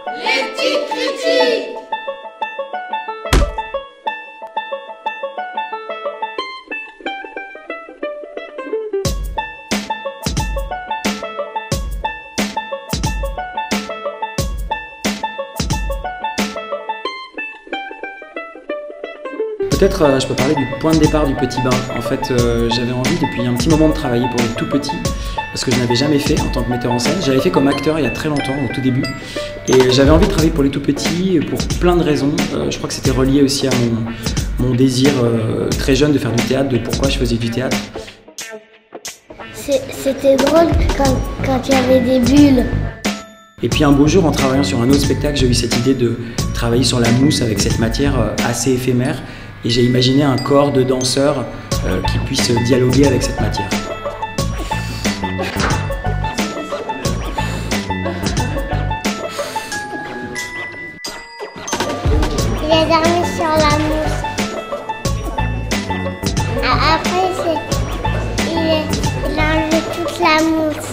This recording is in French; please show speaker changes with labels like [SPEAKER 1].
[SPEAKER 1] Les petites critiques.
[SPEAKER 2] Peut-être je peux parler du point de départ du petit bain. En fait, j'avais envie depuis un petit moment de travailler pour les tout petits, parce que je n'avais jamais fait en tant que metteur en scène. J'avais fait comme acteur il y a très longtemps, au tout début. Et j'avais envie de travailler pour les tout petits pour plein de raisons. Je crois que c'était relié aussi à mon désir très jeune de faire du théâtre, de pourquoi je faisais du théâtre.
[SPEAKER 3] C'était drôle quand il y avait des bulles.
[SPEAKER 2] Et puis un beau jour, en travaillant sur un autre spectacle, j'ai eu cette idée de travailler sur la mousse avec cette matière assez éphémère. Et j'ai imaginé un corps de danseurs qui puisse dialoguer avec cette matière.
[SPEAKER 3] Il a dormi sur la mousse. Après, il a enlevé toute la mousse.